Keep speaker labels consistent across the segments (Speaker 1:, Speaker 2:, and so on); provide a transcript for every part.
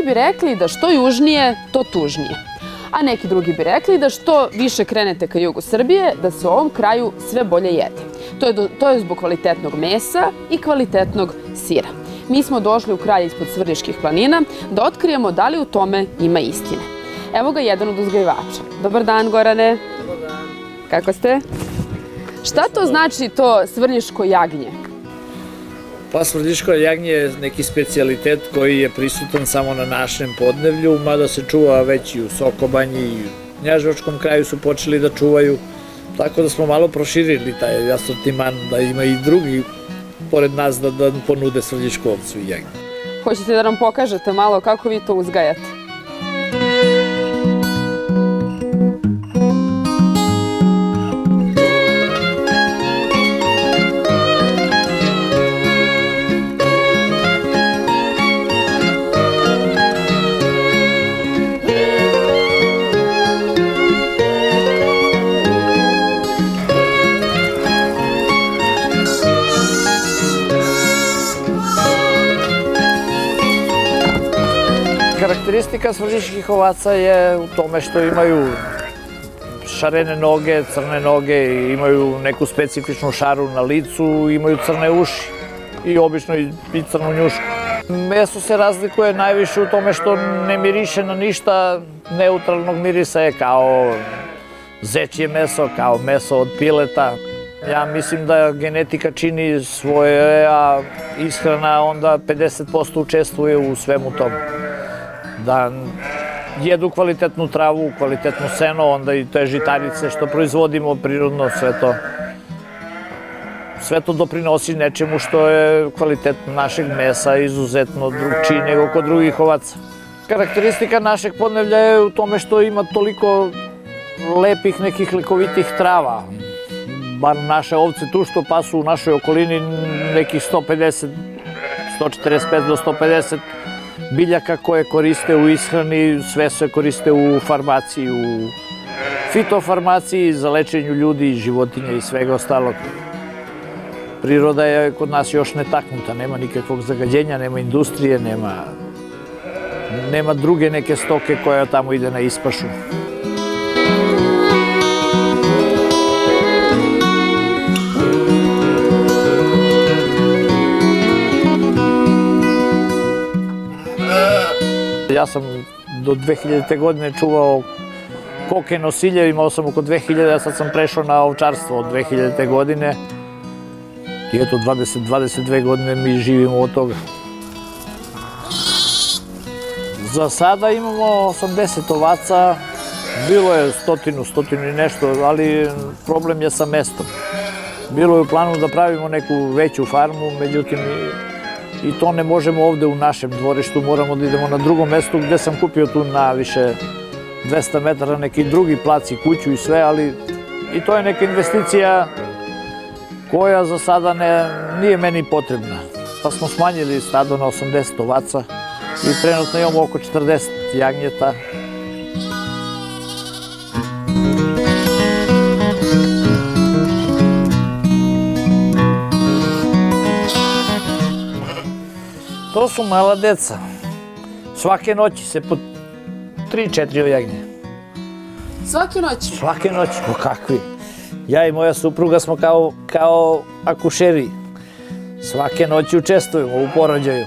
Speaker 1: bi rekli da što južnije, to tužnije. A neki drugi bi rekli da što više krenete ka jugu Srbije, da se u ovom kraju sve bolje jede. To je zbog kvalitetnog mesa i kvalitetnog sira. Mi smo došli u kraj ispod Svrljiških planina da otkrijemo da li u tome ima istine. Evo ga jedan od uzgajivača. Dobar dan, Gorane.
Speaker 2: Dobar dan.
Speaker 1: Kako ste? Šta to znači to svrljiško jagnje?
Speaker 2: Pa svrljiško jagnje je neki specijalitet koji je prisutan samo na našem podneblju, mada se čuva već i u Sokobanji i u Knjaževačkom kraju su počeli da čuvaju. Tako da smo malo proširili taj asortiman, da ima i drugi pored nas da ponude svrljišku ovcu i jagnje.
Speaker 1: Hoćete da nam pokažete malo kako vi to uzgajate?
Speaker 2: Karakteristika svrljiških ovaca je u tome što imaju šarene noge, crne noge, imaju neku specifičnu šaru na licu, imaju crne uši i obično i crnu njušku. Meso se razlikuje najviše u tome što ne miriše na ništa, neutralnog mirisa je kao zečje meso, kao meso od pileta. Ja mislim da genetika čini svoje, a ishrana onda 50% učestvuje u svemu tome. Da jedu kvalitetnu travu, kvalitetno seno, onda i te žitarice što proizvodimo prirodno, sve to doprinosi nečemu što je kvalitet našeg mesa izuzetno drugčiji nego kod drugih ovaca. Karakteristika našeg podneblja je u tome što ima toliko lepih nekih lekovitih trava. Bar naše ovce tu što pasu u našoj okolini nekih 145 do 150 biljaka koje koriste u ishrani, sve se koriste u farmaciji, u fitofarmaciji, za lečenju ljudi, životinja i svega ostalog. Priroda je kod nas još netaknuta, nema nikakvog zagađenja, nema industrije, nema druge neke stoke koja tamo ide na ispašu. Ja sam do 2000. godine čuvao koke nosilje, imao sam oko 2000, a sad sam prešao na ovčarstvo od 2000. godine. I eto, 22 godine mi živimo od toga. Za sada imamo 80 ovaca, bilo je 100 i nešto, ali problem je sa mestom. Bilo je u planu da pravimo neku veću farmu, međutim i to ne možemo ovde u našem dvorištu, moramo da idemo na drugom mestu gde sam kupio tu na više 200 metara neki drugi plac i kuću i sve, ali i to je neka investicija koja za sada nije meni potrebna. Pa smo smanjili stado na 80 ovaca i trenutno imamo oko 40 jagnjeta. To su mala deca. Svake noći se po 3-4 jagnje.
Speaker 1: Svake noći?
Speaker 2: Svake noći, po kakvi. Ja i moja supruga smo kao akušeri. Svake noći učestvujemo u porođaju.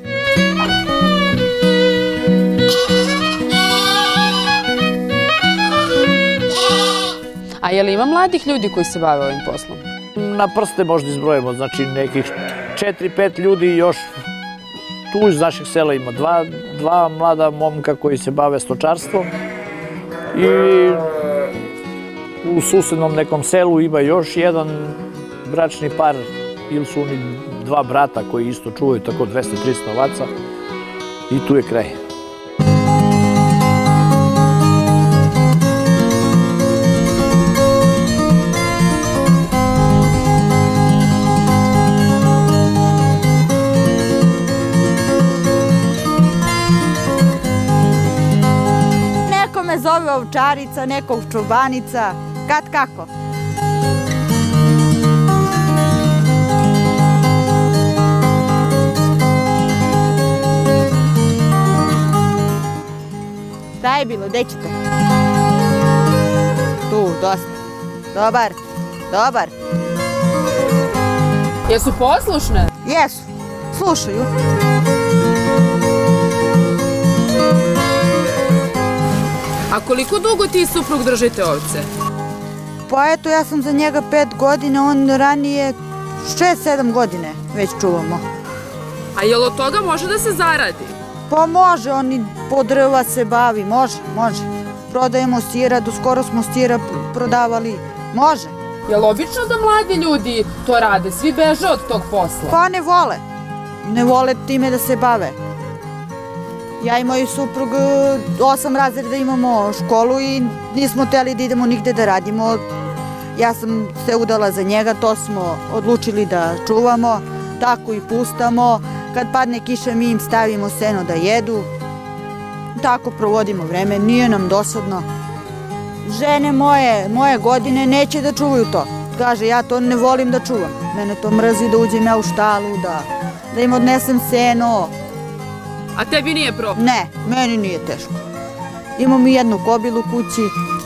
Speaker 1: A je li ima mladih ljudi koji se bave ovim poslom?
Speaker 2: Na prste možda izbrojimo, znači nekih 4-5 ljudi još tu iz naših sela ima dva mlada momka koji se bave stočarstvom i u susednom nekom selu ima još jedan bračni par ili su oni dva brata koji isto čuvaju tako 200-300 ovaca i tu je kraj.
Speaker 3: Me zove ovčarica, nekog čubanica, kad kako. Šta je bilo, gde ćete? Tu, dosta. Dobar, dobar.
Speaker 1: Jesu poslušne?
Speaker 3: Jesu, slušaju.
Speaker 1: A koliko dugo ti i suprug držite ovce?
Speaker 3: Pa eto, ja sam za njega 5 godina, on ranije 6-7 godine već čuvamo.
Speaker 1: A jel od toga može da se zaradi?
Speaker 3: Pa može, on i po drva se bavi, može. Prodajemo sira, doskoro smo sira prodavali, može.
Speaker 1: Jel obično da mladi ljudi to rade, svi beže od tog posla?
Speaker 3: Pa ne vole time da se bave. Ja i moj suprug 8 razreda imamo školu i nismo hteli da idemo nigde da radimo. Ja sam se udala za njega, to smo odlučili da čuvamo, tako i pustamo. Kad padne kiša mi im stavimo seno da jedu. Tako provodimo vreme, nije nam dosadno. Žene moje godine neće da čuvaju to. Kaže, ja to ne volim da čuvam. Mene to mrzi da uđem ja u štalu, da im odnesem seno.
Speaker 1: A tebi nije problem?
Speaker 3: Ne, meni nije teško. Imam i jednu kobilu kući.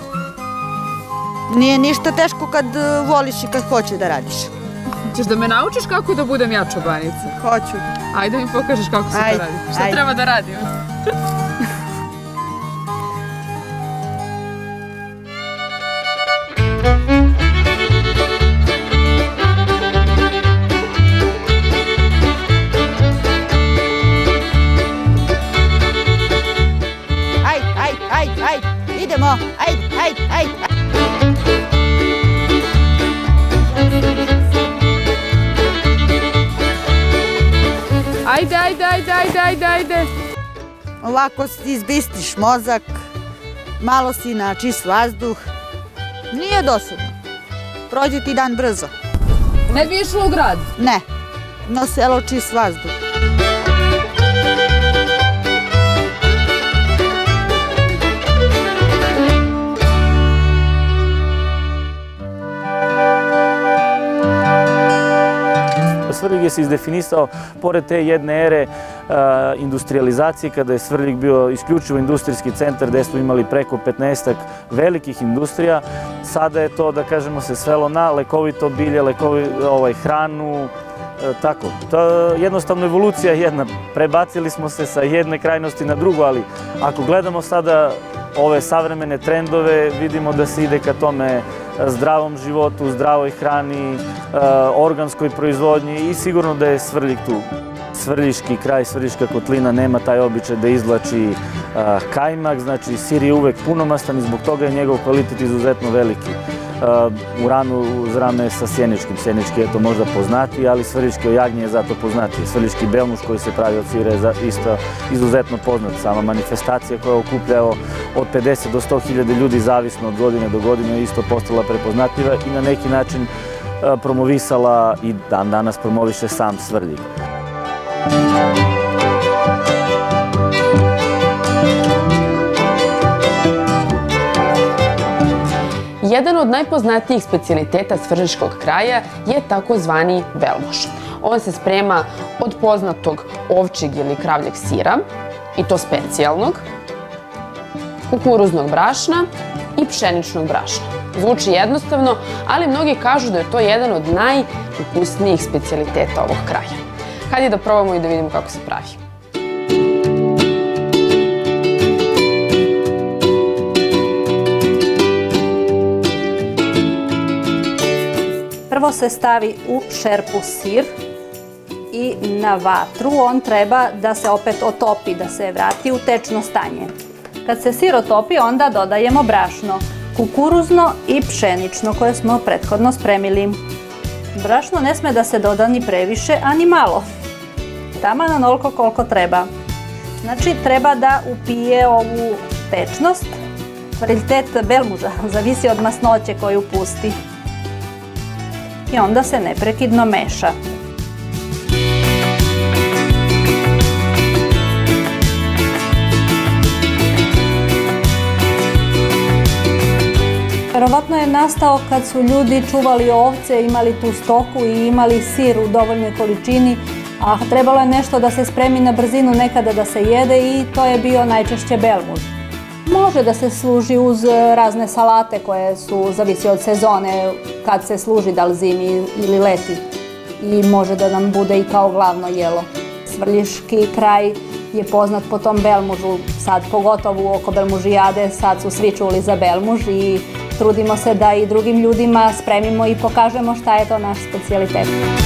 Speaker 3: Nije ništa teško kad voliš i kad hoćeš da radiš.
Speaker 1: Ćeš da me naučiš kako da budem ja čobanica?
Speaker 3: Hoću.
Speaker 1: Ajde mi pokažeš kako se to radi. Šta treba da radim?
Speaker 3: Idemo, ajde.
Speaker 1: Ajde.
Speaker 3: Ovako izbistiš mozak, malo si na čist vazduh. Nije dosadno. Prođe ti dan brzo.
Speaker 1: Ne bi išlo u grad?
Speaker 3: Ne, na selo čist vazduh.
Speaker 4: Svrljig je se izdefinisao, pored te jedne ere industrializacije, kada je Svrljig bio isključivo industrijski centar gde smo imali preko 15 velikih industrija. Sada je to, da kažemo, se svelo na lekovito bilje, hranu, tako. To je jednostavno evolucija jedna. Prebacili smo se sa jedne krajnosti na drugu, ali ako gledamo sada ove savremene trendove, vidimo da se ide ka tome zdravom životu, zdravoj hrani, organskoj proizvodnji i sigurno da je Svrljig tu. Svrljiški kraj, Svrljiška kotlina nema taj običaj da izvlači kajmak, znači sir je uvek punomastan i zbog toga je njegov kvalitet izuzetno veliki. U ranu uz rame sa sjeničkim. Sjenički je to možda poznati, ali svrljiški jagnje je zato poznati. Svrljiški belmuž koji se pravi od sira je isto izuzetno poznat. Sama manifestacija koja okuplja od 50 do 100.000 ljudi, zavisno od godine do godine, je isto postala prepoznatljiva i na neki način promovisala i dan danas promoviše sam Svrljig.
Speaker 1: Jedan od najpoznatijih specijaliteta svrljiškog kraja je takozvani belmuž. On se sprema od poznatog ovčjeg ili kravljeg sira, i to specijalnog, kukuruznog brašna i pšeničnog brašna. Zvuči jednostavno, ali mnogi kažu da je to jedan od najukusnijih specijaliteta ovog kraja. Hajde da probamo i da vidimo kako se pravi.
Speaker 5: Prvo se stavi u šerpu sir i na vatru on treba da se opet otopi, da se vrati u tečno stanje. Kad se sir otopi, onda dodajemo brašno, kukuruzno i pšenično koje smo prethodno spremili. Brašno ne sme da se doda ni previše, a ni malo. Taman onoliko koliko treba. Znači, treba da upije ovu tečnost. Kvalitet belmuža zavisi od masnoće koju pusti. I onda se neprekidno meša. Verovatno je nastao kad su ljudi čuvali ovce, imali tu stoku i imali sir u dovoljnoj količini, a trebalo je nešto da se spremi na brzinu nekada da se jede i to je bio najčešće belmuž. Može da se služi uz razne salate koje zavisi od sezone, kad se služi, da li zimi ili leti. I može da nam bude i kao glavno jelo. Svrljiški kraj je poznat po tom belmužu, sad pogotovo oko belmužijade, sad su svi čuli za belmuž i trudimo se da i drugim ljudima spremimo i pokažemo šta je to naš specijalitet.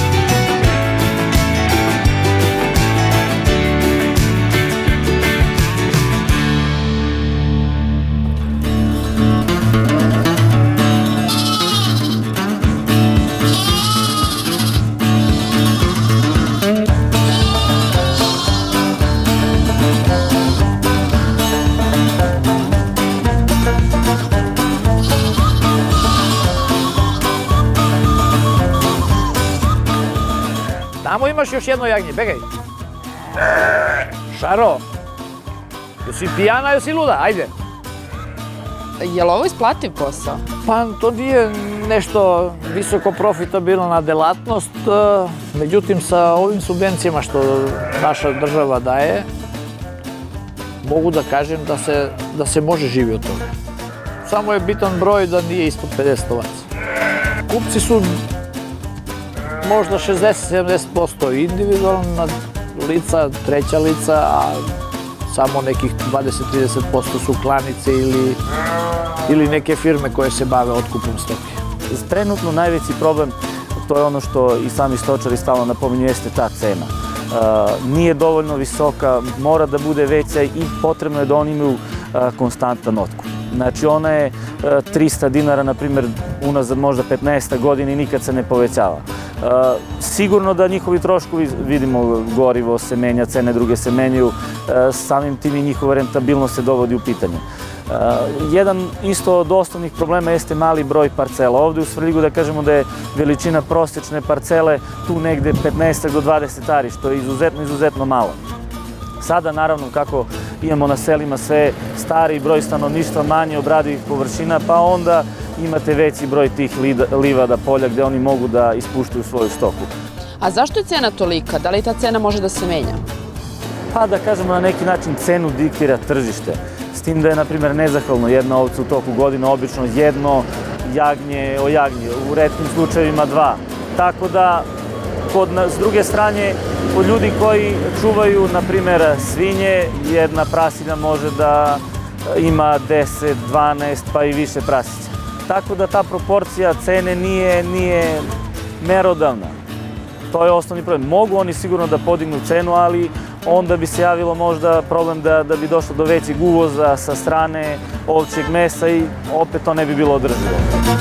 Speaker 2: Tamo imaš još jedno jagnje, begaj. Šaro, jesi pijana, jesi luda, ajde.
Speaker 1: Je li ovo isplativ posao?
Speaker 2: Pa to nije nešto visoko profitabilna delatnost, međutim sa ovim subvencijama što naša država daje, mogu da kažem da se može živjeti od toga. Samo je bitan broj da nije ispod 50 ovaca. Kupci su možda 60-70% individualna lica, treća lica, a samo nekih 20-30% su klanice ili neke firme koje se bave otkupom stoke.
Speaker 4: Trenutno najveći problem, to je ono što i sami stočari stalno napominju, jeste ta cena. Nije dovoljno visoka, mora da bude veća i potrebno je da oni imaju konstantan otkup. Znači ona je 300 dinara, na primjer, unazad možda 15 godina i nikad se ne povećava. Sigurno da njihovi troškovi, vidimo, gorivo se menja, cene druge se menjaju, samim tim i njihova rentabilnost se dovodi u pitanje. Jedan isto od osnovnih problema jeste mali broj parcela. Ovde u Svrljigu da kažemo da je veličina prosječne parcele tu negde 15 do 20 ari, što je izuzetno malo. Sada, naravno, kako imamo na selima sve stari broj stanovništva, manje obradivih površina, pa onda imate veći broj tih livada, polja gde oni mogu da ispuštaju svoju stoku.
Speaker 1: A zašto je cena tolika? Da li ta cena može da se menja?
Speaker 4: Pa da kažemo na neki način cenu diktira tržište. S tim da je, na primjer, nezahvalno jedna ovca u toku godine, obično jedno jagnje o jagnje, u retkim slučajevima dva. Tako da, s druge strane, od ljudi koji čuvaju, na primjer, svinje, jedna prasilja može da ima 10, 12 pa i više prasića. Tako da ta proporcija cene nije merodavna. To je osnovni problem. Mogu oni sigurno da podignu cenu, ali onda bi se javilo možda problem da bi došlo do većeg uvoza sa strane ovčjeg mesa i opet to ne bi bilo održivo.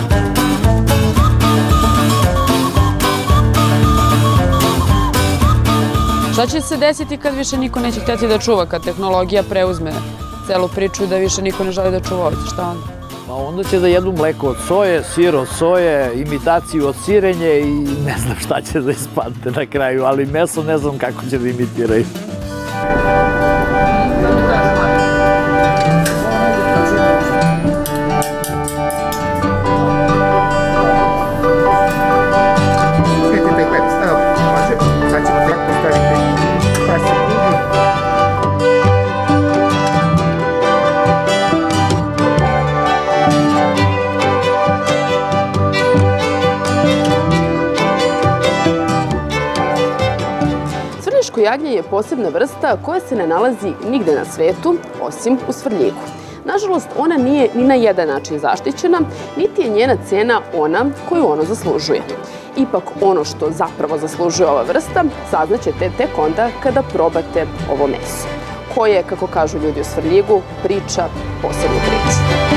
Speaker 1: Šta će se desiti kad više niko neće htjeti da čuva, kad tehnologija preuzme celu priču i da više niko ne želi da čuva ovce? Šta onda?
Speaker 2: Pa onda će da jedu mleko od soje, sir od soje, imitaciju od sirenje i ne znam šta će da ispadne na kraju, ali meso ne znam kako će da imitiraju.
Speaker 1: Svrljiško jagnje je posebna vrsta koja se ne nalazi nigde na svetu, osim u Svrljigu. Nažalost, ona nije ni na jedan način zaštićena, niti je njena cena ona koju ono zaslužuje. Ipak, ono što zapravo zaslužuje ova vrsta saznaćete tek onda kada probate ovo meso, koje, kako kažu ljudi u Svrljigu, priča posebnu priču.